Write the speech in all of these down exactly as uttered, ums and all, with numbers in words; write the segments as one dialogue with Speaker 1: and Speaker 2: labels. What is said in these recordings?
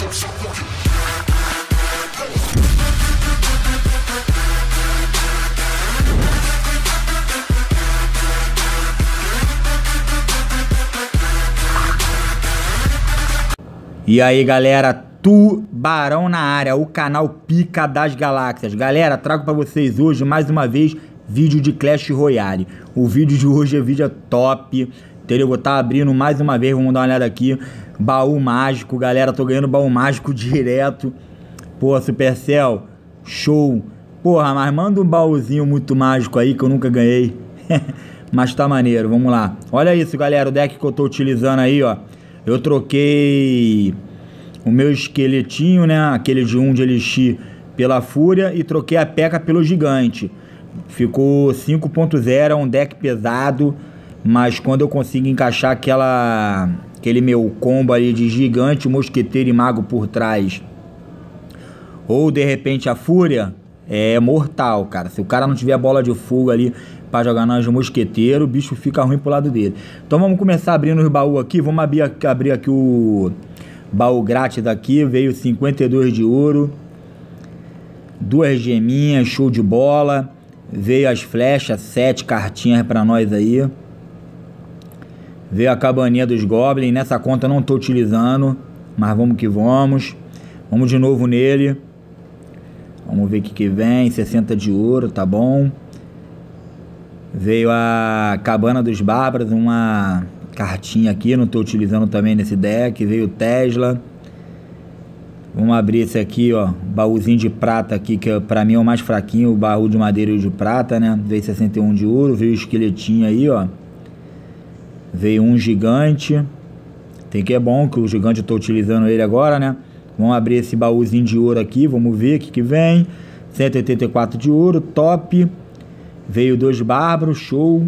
Speaker 1: E aí, galera, Tubarão na área, o canal Pica das Galáxias. Galera, trago pra vocês hoje, mais uma vez, vídeo de Clash Royale. O vídeo de hoje é vídeo top, entendeu? Vou estar abrindo mais uma vez, vamos dar uma olhada aqui. Baú mágico, galera, tô ganhando baú mágico direto. Pô, Supercell, show. Porra, mas manda um baúzinho muito mágico aí que eu nunca ganhei. Mas tá maneiro, vamos lá. Olha isso, galera, o deck que eu tô utilizando aí, ó. Eu troquei o meu esqueletinho, né, aquele de um de Elixir pela Fúria, e troquei a P.E.K.K.A pelo Gigante. Ficou cinco ponto zero, é um deck pesado, mas quando eu consigo encaixar aquela, aquele meu combo ali de Gigante, Mosqueteiro e Mago por trás, ou de repente a Fúria, é mortal, cara. Se o cara não tiver a bola de fogo ali pra jogar nós de mosqueteiro, o bicho fica ruim pro lado dele. Então vamos começar abrindo os baús aqui. Vamos abrir, abrir aqui o baú grátis aqui. Veio cinquenta e dois de ouro, duas geminhas, show de bola. Veio as flechas, sete cartinhas pra nós aí. Veio a cabaninha dos Goblins. Nessa conta eu não tô utilizando, mas vamos que vamos. Vamos de novo nele. Vamos ver o que que vem. Sessenta de ouro, tá bom. Veio a Cabana dos Bárbaros, uma cartinha aqui, não tô utilizando também nesse deck. Veio o Tesla. Vamos abrir esse aqui, ó, baúzinho de prata aqui, que pra mim é o mais fraquinho, o baú de madeira e o de prata, né? Veio sessenta e um de ouro, veio o esqueletinho aí, ó. Veio um gigante. Tem que é bom que o gigante eu tô utilizando ele agora, né? Vamos abrir esse baúzinho de ouro aqui, vamos ver o que que vem. cento e oitenta e quatro de ouro, top. Veio dois bárbaros, show.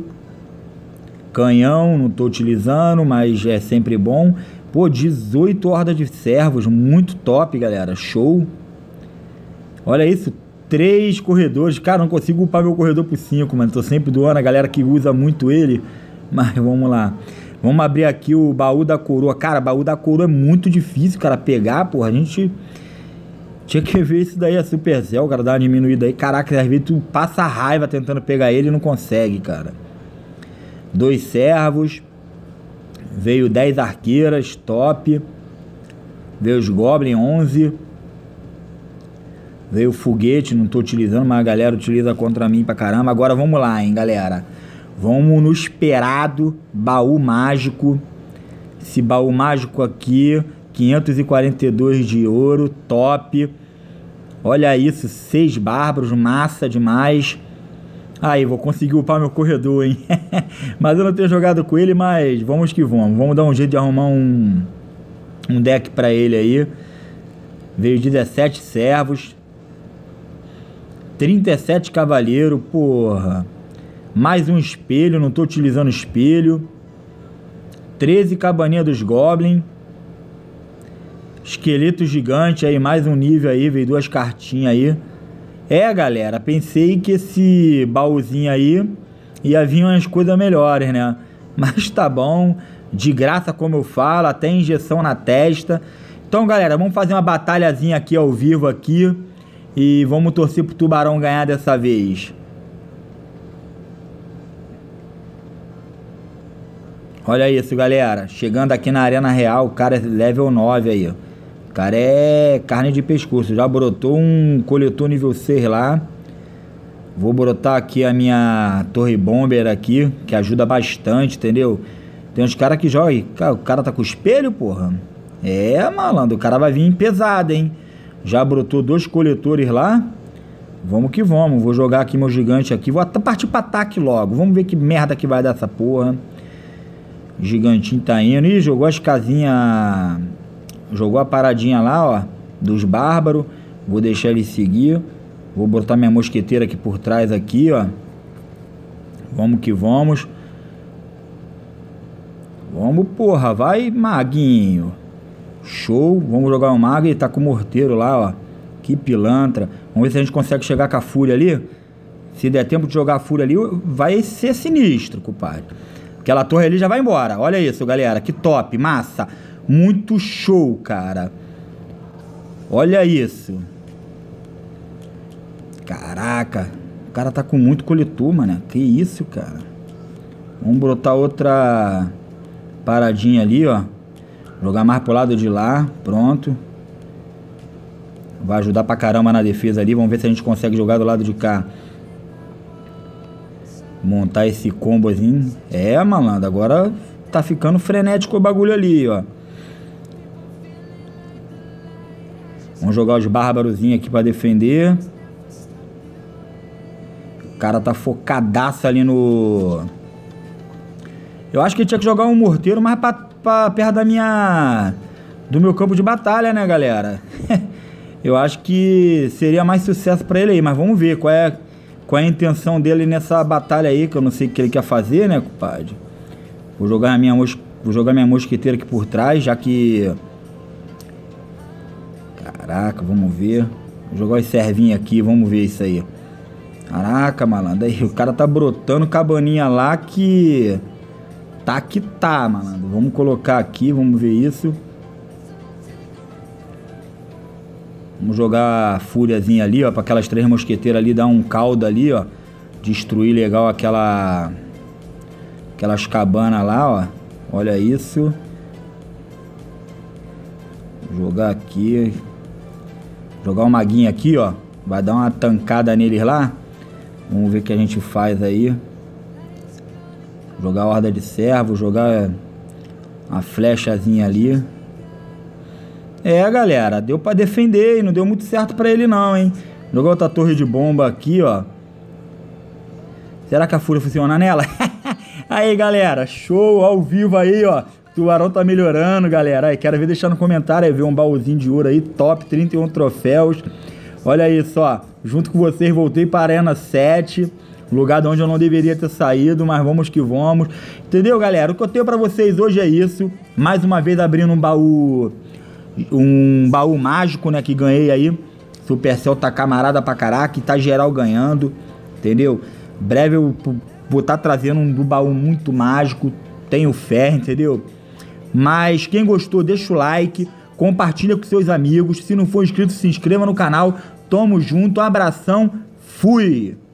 Speaker 1: Canhão, não tô utilizando, mas é sempre bom. Pô, dezoito hordas de servos, muito top, galera, show. Olha isso, três corredores. Cara, não consigo upar meu corredor por cinco, mano. Tô sempre doando a galera que usa muito ele. Mas vamos lá. Vamos abrir aqui o baú da coroa. Cara, baú da coroa é muito difícil, cara, pegar, porra. A gente tinha que ver isso daí, a Supercell, cara, dar uma diminuída aí. Caraca, às vezes tu passa raiva tentando pegar ele e não consegue, cara. Dois servos. Veio dez arqueiras, top. Veio os Goblin, onze. Veio o foguete, não tô utilizando, mas a galera utiliza contra mim pra caramba. Agora vamos lá, hein, galera. Vamos no esperado baú mágico. Esse baú mágico aqui, quinhentos e quarenta e dois de ouro, top. Olha isso, seis bárbaros, massa demais. Aí, vou conseguir upar meu corredor, hein? Mas eu não tenho jogado com ele, mas vamos que vamos. Vamos dar um jeito de arrumar um, um deck pra ele aí. Veio dezessete servos, trinta e sete cavaleiro, porra. Mais um espelho, não tô utilizando espelho. treze cabaninha dos Goblin. Esqueleto gigante aí, mais um nível aí, veio duas cartinhas aí. É, galera, pensei que esse baúzinho aí ia vir umas coisas melhores, né? Mas tá bom, de graça como eu falo, até injeção na testa. Então, galera, vamos fazer uma batalhazinha aqui ao vivo aqui. E vamos torcer pro Tubarão ganhar dessa vez. Olha isso, galera. Chegando aqui na Arena Real, o cara é level nove aí, ó. O cara é carne de pescoço. Já brotou um coletor nível seis lá. Vou brotar aqui a minha Torre Bomber aqui, que ajuda bastante, entendeu? Tem uns caras que jogam. O cara tá com espelho, porra. É, malandro, o cara vai vir pesado, hein? Já brotou dois coletores lá. Vamos que vamos. Vou jogar aqui meu gigante aqui. Vou partir para ataque logo. Vamos ver que merda que vai dar essa porra. Gigantinho tá indo. Ih, jogou as casinhas. Jogou a paradinha lá, ó, dos bárbaros. Vou deixar ele seguir. Vou botar minha mosqueteira aqui por trás aqui, ó. Vamos que vamos. Vamos, porra. Vai, maguinho. Show. Vamos jogar o mago. Ele tá com o morteiro lá, ó. Que pilantra. Vamos ver se a gente consegue chegar com a fúria ali. Se der tempo de jogar a fúria ali, vai ser sinistro, compadre. Aquela torre ali já vai embora. Olha isso, galera. Que top. Massa. Muito show, cara. Olha isso. Caraca. O cara tá com muito coletor, mano. Que isso, cara. Vamos botar outra paradinha ali, ó. Jogar mais pro lado de lá. Pronto. Vai ajudar pra caramba na defesa ali. Vamos ver se a gente consegue jogar do lado de cá. Montar esse combozinho. É, malandro. Agora tá ficando frenético o bagulho ali, ó. Vamos jogar os bárbarozinhos aqui pra defender. O cara tá focadaço ali no... Eu acho que ele tinha que jogar um morteiro mais pra, pra perto da minha... do meu campo de batalha, né, galera? Eu acho que seria mais sucesso pra ele aí. Mas vamos ver qual é, qual é a intenção dele nessa batalha aí. Que eu não sei o que ele quer fazer, né, compadre? Vou jogar a minha, mos... Vou jogar minha mosqueteira aqui por trás, já que... Caraca, vamos ver. Vou jogar os servinhos aqui, vamos ver isso aí. Caraca, malandro. Aí, o cara tá brotando cabaninha lá que... Tá que tá, malandro. Vamos colocar aqui, vamos ver isso. Vamos jogar a fúriazinha ali, ó. Pra aquelas três mosqueteiras ali, dar um caldo ali, ó. Destruir legal aquela... Aquelas cabanas lá, ó. Olha isso. Vou jogar aqui. Jogar o maguinho aqui, ó. Vai dar uma tancada neles lá. Vamos ver o que a gente faz aí. Jogar a horda de servo. Jogar a flechazinha ali. É, galera. Deu pra defender e não deu muito certo pra ele não, hein. Jogar outra torre de bomba aqui, ó. Será que a fúria funciona nela? Aí, galera. Show ao vivo aí, ó. Tubarão tá melhorando, galera. Aí, quero ver, deixar no comentário aí, ver um baúzinho de ouro aí, top, trinta e um troféus. Olha isso, ó. Junto com vocês, voltei para a Arena sete. Lugar de onde eu não deveria ter saído, mas vamos que vamos. Entendeu, galera? O que eu tenho pra vocês hoje é isso. Mais uma vez abrindo um baú... Um baú mágico, né? Que ganhei aí. Supercell tá camarada pra caraca. E tá geral ganhando. Entendeu? Breve eu vou estar trazendo um do baú muito mágico. Tenho fé, entendeu? Mas quem gostou, deixa o like. Compartilha com seus amigos. Se não for inscrito, se inscreva no canal. Tamo junto. Um abração. Fui!